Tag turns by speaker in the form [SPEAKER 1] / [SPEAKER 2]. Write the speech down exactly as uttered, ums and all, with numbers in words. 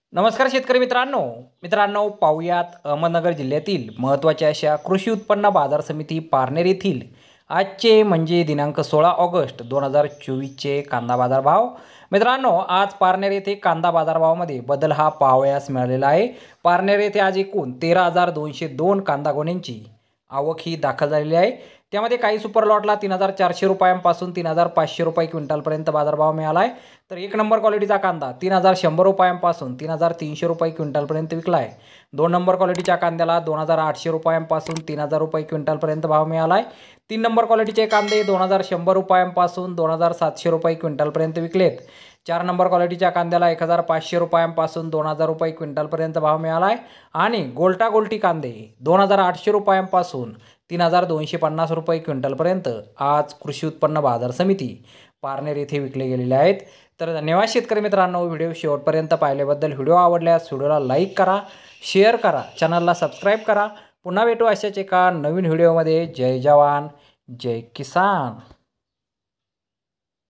[SPEAKER 1] नमस्कार शेतकरी मित्रांनो मित्रांनो पाहुयात अहमदनगर जिल्ह्यातील महत्त्वाच्या अशा कृषी उत्पन्न बाजार समिती पारनेर येथील आजचे म्हणजे दिनांक सोळा ऑगस्ट दोन हजार चोवीसचे कांदा बाजार भाव। मित्रांनो आज पारनेर येथे कांदा बाजारभावामध्ये बदल हा पाहावयास मिळालेला आहे। पारनेर येथे आज एकूण तेरा हजार दोनशे दोन कांदा गोण्यांची आवक ही दाखल झालेली आहे। त्यामध्ये काही सुपर लॉटला तीन हजार चारशे रुपयांपासून तीन हजार पाचशे रुपये क्विंटलपर्यंत बाजारभाव मिळाला आहे। तर एक नंबर क्वालिटीचा कांदा तीन हजार शंभर रुपयांपासून तीन हजार तीनशे रुपये क्विंटलपर्यंत विकला आहे। दोन नंबर क्वालिटीच्या कांद्याला दोन हजार आठशे रुपयांपासून तीन हजार रुपये क्विंटलपर्यंत भाव मिळाला आहे। तीन नंबर क्वालिटीचे कांदे दोन हजार शंभर रुपयांपासून दोन हजार सातशे रुपये क्विंटलपर्यंत विकलेत। चार नंबर क्वालिटीच्या कांद्याला एक हजार पाचशे रुपयांपासून दोन हजार रुपये क्विंटलपर्यंत भाव मिळाला आहे। आणि गोल्टा गोल्टी कांदे दोन हजार आठशे रुपयांपासून तीन हजार दोनशे पन्नास रुपये क्विंटलपर्यंत आज कृषी उत्पन्न बाजार समिती पारनेर येथे विकले गेलेले आहेत। तर धन्यवाद शेतकरी मित्रांनो, व्हिडिओ शेवटपर्यंत पाहिल्याबद्दल। व्हिडिओ आवडल्यास व्हिडिओला लाईक करा, शेअर करा, चॅनलला सबस्क्राईब करा। पुन्हा भेटू अशाच एका नवीन व्हिडिओमध्ये। जय जवान जय किसान।